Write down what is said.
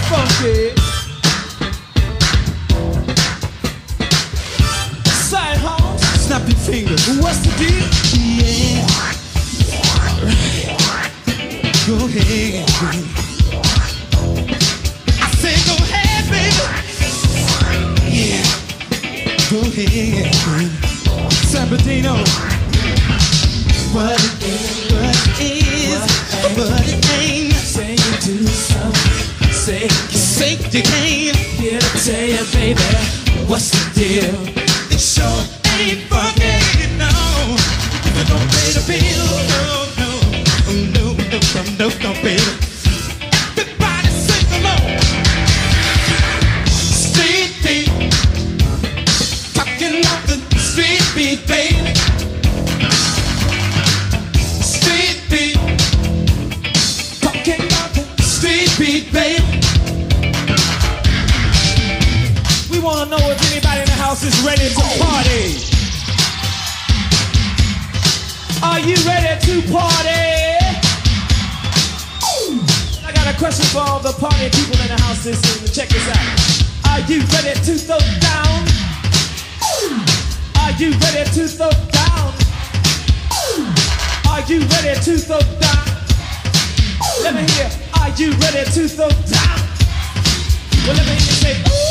funky. Side homes. Snap your fingers. What's the deal? Yeah. Go ahead. I say go ahead, baby. Yeah. Go ahead. San Bernardino. What it is, what it ain't. Say you do something. Say you can't. Here to tell you, baby, what's the deal? It sure ain't funky, no. If you don't pay the bill, no, baby. Everybody sing along. Street beat, talking off the street beat, baby. Street beat, talking off the street beat, baby. We wanna know if anybody in the house is ready to party. Are you ready to party? I got a question for all the party people in the house this evening. Check this out. Are you ready to throw down? Are you ready to throw down? Are you ready to throw down? Let me hear. Are you ready to throw down? Well, let me hear you say, ooh.